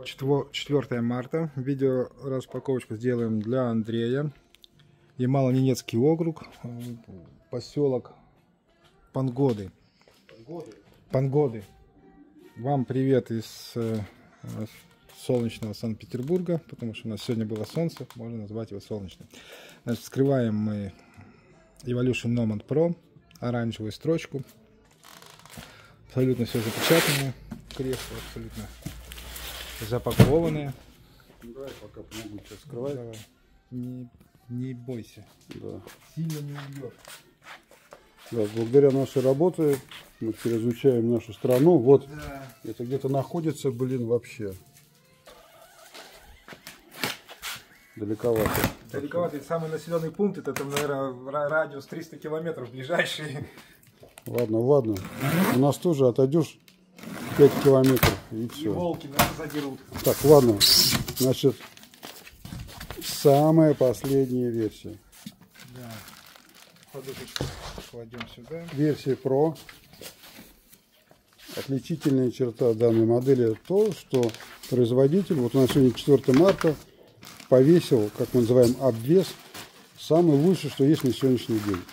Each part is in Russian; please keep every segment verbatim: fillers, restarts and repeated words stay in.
четвёртое марта. Видео распаковочку сделаем для Андрея. Ямало-Ненецкий округ, поселок Пангоды. Пангоды. Пангоды. Вам привет из э, солнечного Санкт-Петербурга, потому что у нас сегодня было солнце, можно назвать его солнечным. Значит, вскрываем мы Evolution Nomad Pro, оранжевую строчку. Абсолютно все запечатанное, кресла абсолютно запакованные. Давай пока помогу тебя скрывать. Давай. Не, не бойся. Да. Сильно не убьешь. Да, благодаря нашей работе мы теперь изучаем нашу страну. Вот Да. это где-то находится, блин, вообще. Далековато. Далековато. И самый населенный пункт, это там, наверное, радиус триста километров ближайший. Ладно, ладно. У нас тоже отойдешь пять километров и все. И волки нас задерут. Так, ладно. Значит, самая последняя версия. Да. Подушечку кладем сюда. Версия Pro. Отличительная черта данной модели то, что производитель, вот у нас сегодня четвёртое марта, повесил, как мы называем, обвес, самый лучший, что есть на сегодняшний день.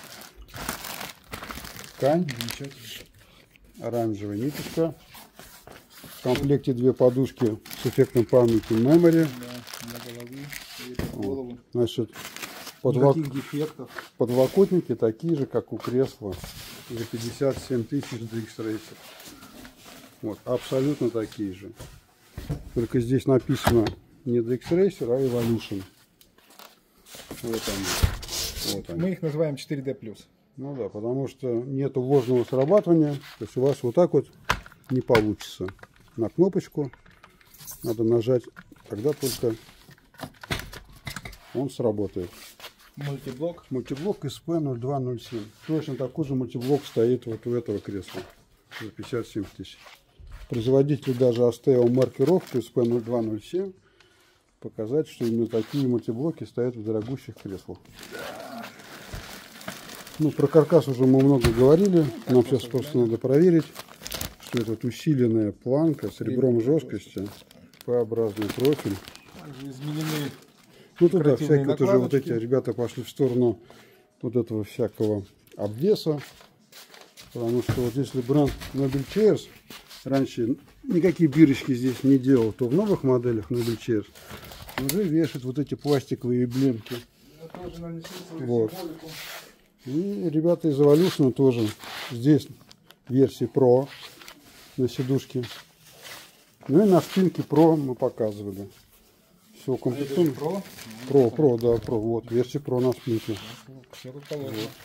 Ткань, оранжевая ниточка, в комплекте две подушки с эффектом памяти Memory. Да, для головы, и под голову. Значит, подвок... дефектов. подлокотники такие же, как у кресла, за пятьдесят семь тысяч ди икс Racer. Вот, абсолютно такие же. Только здесь написано не ди икс Racer, а Evolution. Вот они. Вот они. Мы их называем четыре дэ плюс. Ну да, потому что нету ложного срабатывания, то есть у вас вот так вот не получится. На кнопочку надо нажать, когда только он сработает. Мультиблок. Мультиблок эс пэ ноль два ноль семь. Точно такой же мультиблок стоит вот у этого кресла за пятьдесят семь тысяч. Производитель даже оставил маркировку эс пэ ноль два ноль семь, показать, что именно такие мультиблоки стоят в дорогущих креслах. Ну, про каркас уже мы много говорили. Нам сейчас просто надо проверить, что это вот усиленная планка с ребром жесткости, П-образный профиль. Изменены. Ну туда всякие вот уже вот эти ребята пошли в сторону вот этого всякого обвеса. Потому что вот если бренд Nobel Chairs раньше никакие бирочки здесь не делал, то в новых моделях Nobel Chairs уже вешают вот эти пластиковые эмблемки. Вот. И ребята из Evolution тоже. Здесь версии Pro на сидушке. Ну и на спинке Pro мы показывали. Все укомплектовано. Pro? Pro, Pro, да, Pro. Вот, версия Pro на спинке. Все тут положено. Вот.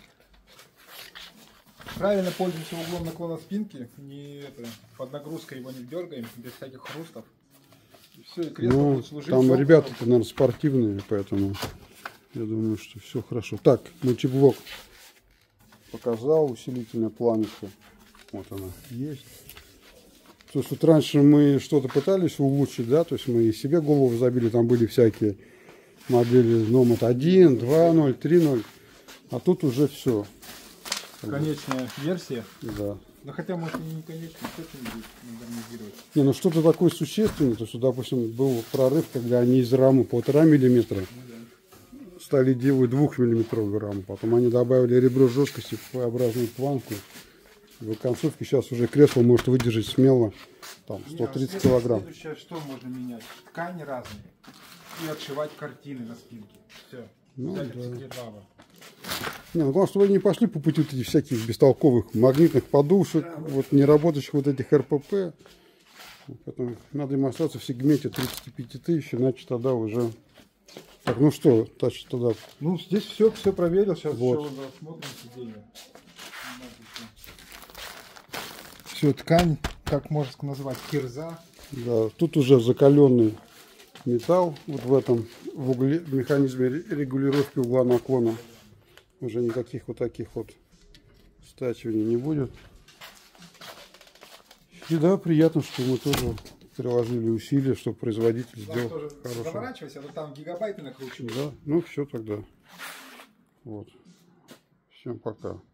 Правильно пользуемся углом наклона спинки. Не это, под нагрузкой его не дергаем, без всяких хрустов. И все, и кресло ну, будет служить. Там ребята-то, наверное, спортивные, поэтому я думаю, что все хорошо. Так, мультиблок показал, усилительная планка. Вот она есть. То есть вот раньше мы что-то пытались улучшить, да, то есть мы и себе голову забили, там были всякие модели Nomad один, два ноль, три ноль, а тут уже все. Конечная версия. Да. Ну хотя может и не конечная, что-нибудь модернизировать. Не, ну что-то такое существенное, то есть, допустим, был прорыв, когда они из рамы полтора миллиметра ну, да. стали делать двухмиллиметровую раму, потом они добавили ребро жесткости в П-образную планку. В концовке сейчас уже кресло может выдержать смело там, сто тридцать килограмм. Следующее, что можно менять? Ткани разные. И отшивать картины на спинке. Все. Ну, да. Не, ну главное, чтобы они не пошли по пути вот этих всяких бестолковых магнитных подушек, да, вот не работающих вот этих эр пэ пэ. Поэтому надо им остаться в сегменте тридцати пяти тысяч, иначе тогда уже... Так, ну что, значит, тогда... Ну, здесь все, все проверил, сейчас вот. еще рассмотрим сиденье. Все, ткань, как можно назвать, кирза. Да, тут уже закаленный металл, вот в этом, в угле, в механизме регулировки угла наклона. Уже никаких вот таких вот стачиваний не будет. И да, приятно, что мы тоже приложили усилия, чтобы производитель сделал хороший. Заворачивайся, а то там гигабайты накручивают. Да, ну все тогда. Вот. Всем пока.